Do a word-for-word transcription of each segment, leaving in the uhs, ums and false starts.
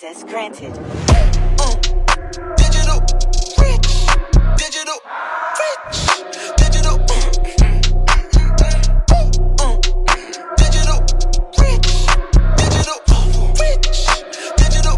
Access granted. Uh, digital rich, digital rich, digital. Uh, uh, digital rich, digital rich, digital.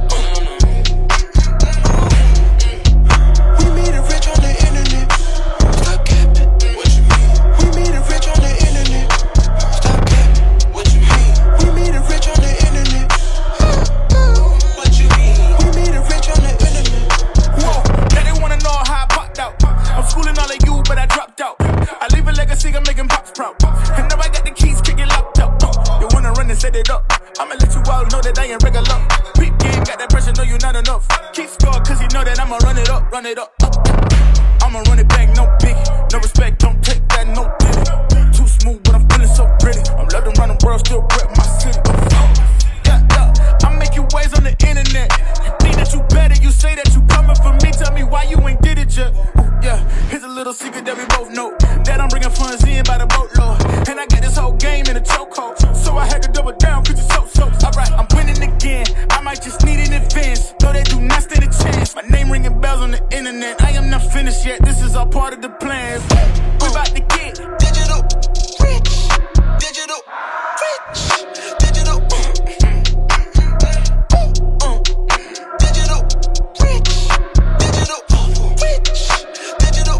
We made it rich on the internet. Stop capping. What you mean? We made it rich on the internet. Stop capping. What you mean? We made it rich on the internet. What you mean? We made it rich on the internet. Whoa, now they wanna know how I popped out. I'm schooling all of you, but I dropped out. I leave a legacy, I'm making pops proud. And now I got the keys, kicking locked up. You wanna run and set it up? I'ma let you all know that I ain't regular. Peep game, got that pressure, know you not enough. Keep score, cause you know that I'ma run it up, run it up. I'ma run it back, no biggie. No respect, don't take that, no ditty. Too smooth, but I'm feeling so pretty. I'm loved around the world, still rep my city. Yeah, yeah, I'm making waves on the internet. You think that you better, you say that you coming for me. Tell me why you ain't did it yet. Ooh, yeah, here's a little secret that we both know. That I'm bringing funds in by the boatload. And I got this whole game in a chokehold. So I had to double down, cause it's so, so. Alright, I'm winning again. I might just need an advance. No, they do not stand a chance. My name ringing bells on the internet. I am not finished yet, this is all part of the plan. We about to get Digital rich, digital rich, digital. Uh, digital rich, digital rich, digital.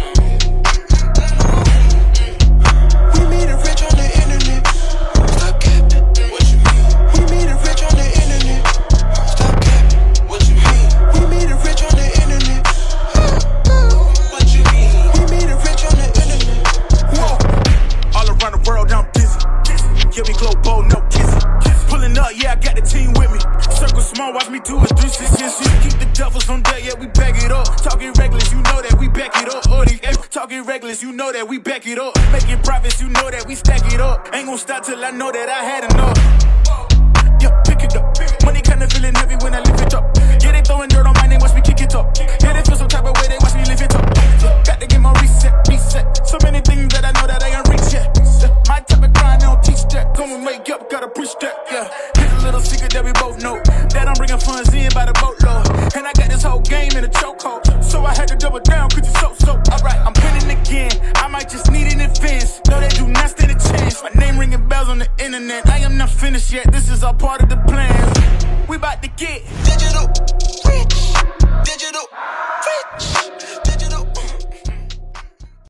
We made it rich on the internet. Stop capping. What you mean? We made it rich on the internet. Stop capping. What you mean? We made it rich on the internet. What you mean? We made it rich on the internet. whoa. All around the world, I'm busy. Yeah, we global, no kissing. Pulling up, yeah, I got the team with me. Circle small, watch me do a three sixty. Keep the devils on deck, yeah, we back it up. Talking reckless, you know that we back it up. Oh, these F- talking reckless, you know that we back it up. Making profits, you know that we stack it up. Ain't gon' stop till I know that I had enough. Yeah, pick it up. Money kinda feeling heavy when I lift it up. Yeah, they throwing dirt on my name, watch me kick it up. Yeah, they feel some type of way, they watch me lift it up. Got to get my reset, reset. So many things that I know that I ain't reach yet. My type of grind, they don't teach that. Come and make up, gotta push that, yeah. Here's a little secret that we both know. That I'm bringing funds in by the boatload. And I got this whole game in a chokehold. So I had to double down, cause it's so, so. Alright, I'm winning again. I might just need an advance. No, they do not stand a chance. My name ringing bells on the internet. I am not finished yet, this is all part of the plan. We about to get Digital